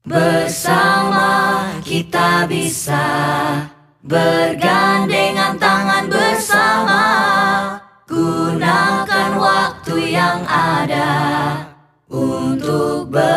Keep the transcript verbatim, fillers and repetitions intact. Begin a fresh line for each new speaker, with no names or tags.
Bersama kita bisa bergandengan tangan bersama, gunakan waktu yang ada untuk ber